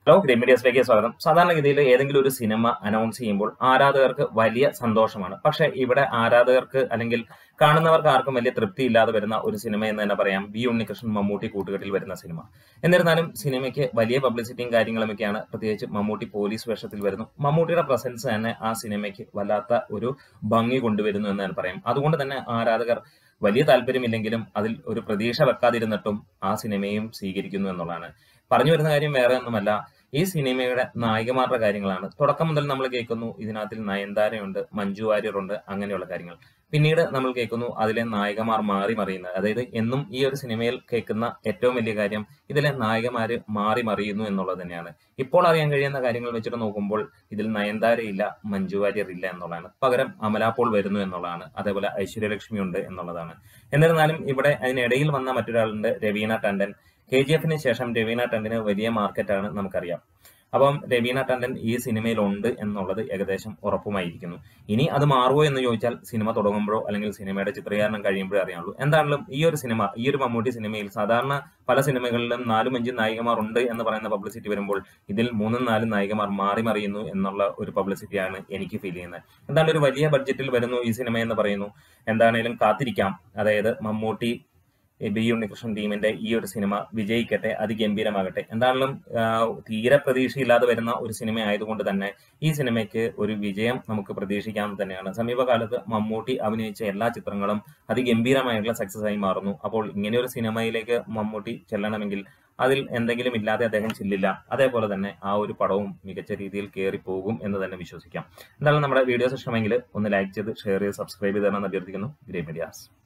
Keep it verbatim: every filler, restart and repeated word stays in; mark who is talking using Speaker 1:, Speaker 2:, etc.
Speaker 1: Hello green മീഡിയസിലേക്ക് സ്വാഗതം. സാധാരണഗതിയിൽ ഏതെങ്കിലും ഒരു സിനിമ അനൗൺസ് ചെയ്യുമ്പോൾ ആരാധകർക്ക് വലിയ സന്തോഷമാണ്. പക്ഷേ ഇവിടെ ആരാധകർക്ക് അല്ലെങ്കിൽ കാണുന്നവർക്ക് ആർക്കും വലിയ തൃപ്തി ഇല്ലാതെ വരുന്ന ഒരു സിനിമ എന്ന് തന്നെ പറയാം വി ഉണ്ണികൃഷ്ണൻ മമ്മൂട്ടി കൂട്ടുകെട്ടിൽ വരുന്ന സിനിമ. എന്നിരുന്നാലും സിനിമയ്ക്ക് വലിയ പബ്ലിസിറ്റിയും കാര്യങ്ങളുമൊക്കെയാണ്. പ്രത്യേകിച്ച് മമ്മൂട്ടി പോലീസ് വേഷത്തിൽ വരുന്നു. മമ്മൂട്ടിയുടെ പ്രസൻസ് തന്നെ ആ സിനിമയ്ക്ക് വല്ലാത്ത ഒരു ഭംഗി കൊണ്ടുവരുന്നു എന്ന് തന്നെ പറയാം. അതുകൊണ്ട് തന്നെ ആരാധകർ വലിയ താല്പര്യമില്ലെങ്കിലും അതിൽ ഒരു പ്രതീക്ഷ വെക്കാതിരുന്നിട്ടും ആ സിനിമയും സ്വീകരിക്കുന്നു എന്നുള്ളതാണ്. പറഞ്ഞു വരുന്ന കാര്യം വേറെ ഒന്നുമല്ല, ഈ സിനിമയുടെ നായികമാരുടെ കാര്യങ്ങളാണ്. തുടക്കം മുതൽ നമ്മൾ കേൾക്കുന്നു ഇതിനകത്തിൽ നയൻതാരയുണ്ട്, മഞ്ജു വാര്യറുണ്ട്, അങ്ങനെയുള്ള കാര്യങ്ങൾ. പിന്നീട് നമ്മൾ കേൾക്കുന്നു അതിലെ നായികമാർ മാറി മറിയുന്നത്. അതായത് എന്നും ഈ ഒരു സിനിമയിൽ കേൾക്കുന്ന ഏറ്റവും വലിയ കാര്യം ഇതിലെ നായികമാര് മാറി മറിയുന്നു എന്നുള്ളത് തന്നെയാണ്. ഇപ്പോൾ അറിയാൻ കഴിയുന്ന കാര്യങ്ങൾ വെച്ചിട്ട് നോക്കുമ്പോൾ ഇതിൽ നയൻതാരയില്ല, മഞ്ജു വാര്യർ ഇല്ല എന്നുള്ളതാണ്. പകരം അമല പോൾ വരുന്നു എന്നുള്ളതാണ്. അതേപോലെ ഐശ്വര്യലക്ഷ്മി ഉണ്ട് എന്നുള്ളതാണ്. എന്നിരുന്നാലും ഇവിടെ അതിനിടയിൽ വന്ന മറ്റൊരാളുണ്ട്, രവീണ ടണ്ടൻ. കെ ജി എഫിന് ശേഷം രവീണ ടണ്ടന് വലിയ മാർക്കറ്റാണ് നമുക്കറിയാം. അപ്പം രവീണ ടണ്ടൻ ഈ സിനിമയിലുണ്ട് എന്നുള്ളത് ഏകദേശം ഉറപ്പുമായിരിക്കുന്നു. ഇനി അത് മാറുമോ എന്ന് ചോദിച്ചാൽ സിനിമ തുടങ്ങുമ്പോഴോ അല്ലെങ്കിൽ സിനിമയുടെ ചിത്രീകരണം കഴിയുമ്പോഴേ അറിയാനുള്ളൂ. എന്താണെങ്കിലും ഈ ഒരു സിനിമ, ഈ ഒരു മമ്മൂട്ടി സിനിമയിൽ സാധാരണ പല സിനിമകളിലും നാലും അഞ്ചും നായികമാർ ഉണ്ട് എന്ന് പറയുന്ന പബ്ലിസിറ്റി വരുമ്പോൾ ഇതിൽ മൂന്നും നാലും നായികമാർ മാറി മറിയുന്നു എന്നുള്ള ഒരു പബ്ലിസിറ്റിയാണ് എനിക്ക് ഫീൽ ചെയ്യുന്നത്. എന്തായാലും ഒരു വലിയ ബഡ്ജറ്റിൽ വരുന്നു ഈ സിനിമ എന്ന് പറയുന്നു. എന്താണേലും കാത്തിരിക്കാം. അതായത് മമ്മൂട്ടി ബി ഉണ്ണികൃഷ്ണൻ ടീമിന്റെ ഈ ഒരു സിനിമ വിജയിക്കട്ടെ, അതിഗംഭീരമാകട്ടെ. എന്താണെങ്കിലും തീരെ പ്രതീക്ഷയില്ലാതെ വരുന്ന ഒരു സിനിമ ആയതുകൊണ്ട് തന്നെ ഈ സിനിമയ്ക്ക് ഒരു വിജയം നമുക്ക് പ്രതീക്ഷിക്കാവുന്ന തന്നെയാണ്. സമീപകാലത്ത് മമ്മൂട്ടി അഭിനയിച്ച എല്ലാ ചിത്രങ്ങളും അതിഗംഭീരമായിട്ടുള്ള സക്സസ് ആയി മാറുന്നു. അപ്പോൾ ഇങ്ങനെ ഒരു സിനിമയിലേക്ക് മമ്മൂട്ടി ചെല്ലണമെങ്കിൽ അതിൽ എന്തെങ്കിലും ഇല്ലാതെ അദ്ദേഹം ചെല്ലില്ല. അതേപോലെ തന്നെ ആ ഒരു പടവും മികച്ച രീതിയിൽ കയറി പോകും എന്ന് തന്നെ വിശ്വസിക്കാം. എന്തായാലും നമ്മുടെ വീഡിയോസ് ഇഷ്ടമെങ്കിൽ ഒന്ന് ലൈക്ക് ചെയ്ത് ഷെയർ ചെയ്ത് സബ്സ്ക്രൈബ് ചെയ്ത് തരാൻ അഭ്യർത്ഥിക്കുന്നു. Green medias.